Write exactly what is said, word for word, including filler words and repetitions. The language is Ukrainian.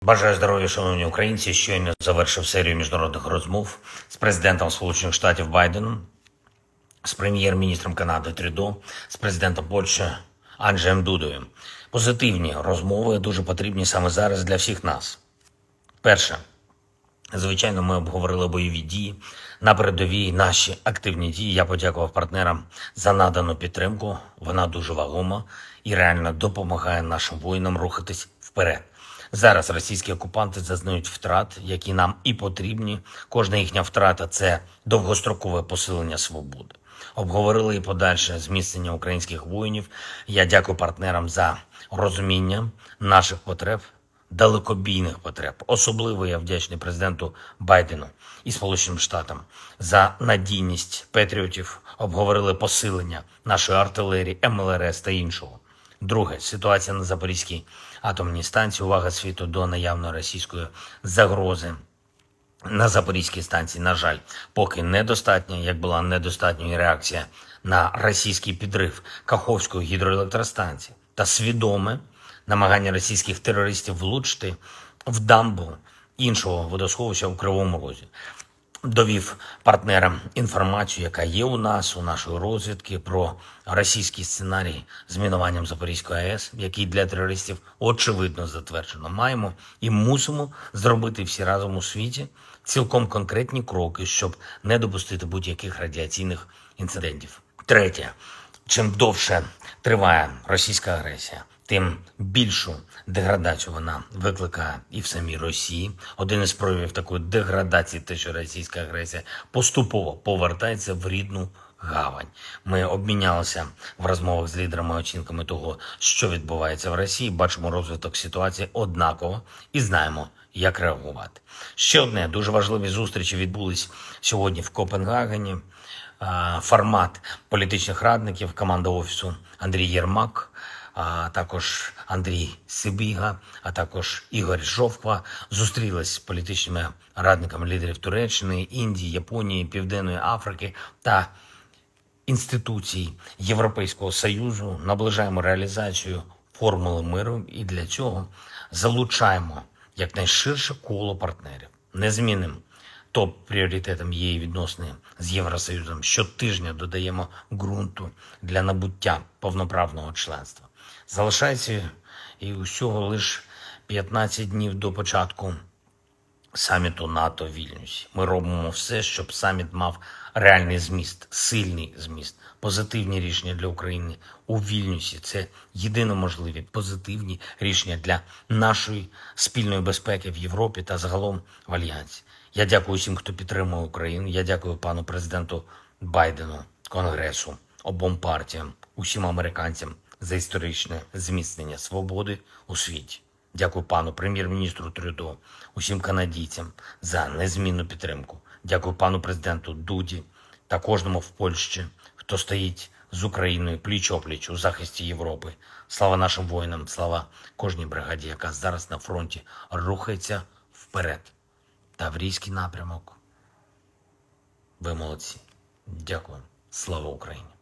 Бажаю здоров'я, шановні українці. Щойно завершив серію міжнародних розмов з президентом Сполучених Штатів Байденом, з прем'єр-міністром Канади Трюдо, з президентом Польщі Анджеєм Дудою. Позитивні розмови дуже потрібні саме зараз для всіх нас. Перше. Звичайно, ми обговорили бойові дії на передовій, наші активні дії. Я подякував партнерам за надану підтримку. Вона дуже вагома і реально допомагає нашим воїнам рухатись вперед. Зараз російські окупанти зазнають втрат, які нам і потрібні. Кожна їхня втрата – це довгострокове посилення свободи. Обговорили і подальше зміцнення українських воїнів. Я дякую партнерам за розуміння наших потреб, далекобійних потреб. Особливо я вдячний президенту Байдену і Сполученим Штатам за надійність патріотів. Обговорили посилення нашої артилерії, ем ел ер ес та іншого. Друге. Ситуація на Запорізькій атомній станції. Увага світу до наявної російської загрози на Запорізькій станції, на жаль, поки недостатня, як була недостатньою реакція на російський підрив Каховської гідроелектростанції та свідоме намагання російських терористів влучити в дамбу іншого водосховища у Кривому Розі. Довів партнерам інформацію, яка є у нас, у нашої розвідки, про російський сценарій з мінуванням Запорізької АЕС, який для терористів очевидно затверджено. Маємо і мусимо зробити всі разом у світі цілком конкретні кроки, щоб не допустити будь-яких радіаційних інцидентів. Третє. Чим довше триває російська агресія, тим більшу деградацію вона викликає і в самій Росії. Один із проявів такої деградації – те, що російська агресія поступово повертається в рідну гавань. Ми обмінялися в розмовах з лідерами оцінками того, що відбувається в Росії, бачимо розвиток ситуації однаково і знаємо, як реагувати. Ще одне, дуже важливі зустрічі відбулись сьогодні в Копенгагені. Формат політичних радників, команда Офісу Андрій Єрмак, а також Андрій Сибіга, а також Ігор Жовква зустрілись з політичними радниками лідерів Туреччини, Індії, Японії, Південної Африки та інституцій Європейського Союзу. Наближаємо реалізацію формули миру і для цього залучаємо якнайширше коло партнерів. Незмінним топ-пріоритетом є і відносини з Євросоюзом. Щотижня додаємо ґрунту для набуття повноправного членства. Залишається і усього лише п'ятнадцять днів до початку саміту НАТО в Вільнюсі. Ми робимо все, щоб саміт мав реальний зміст, сильний зміст, позитивні рішення для України у Вільнюсі. Це єдино можливі позитивні рішення для нашої спільної безпеки в Європі та загалом в Альянсі. Я дякую всім, хто підтримує Україну. Я дякую пану президенту Байдену, Конгресу, обом партіям, усім американцям за історичне зміцнення свободи у світі. Дякую пану прем'єр-міністру Трюдо, усім канадійцям за незмінну підтримку. Дякую пану президенту Дуді та кожному в Польщі, хто стоїть з Україною пліч-опліч у захисті Європи. Слава нашим воїнам, слава кожній бригаді, яка зараз на фронті рухається вперед. Таврійський напрямок. Ви молодці. Дякую. Слава Україні.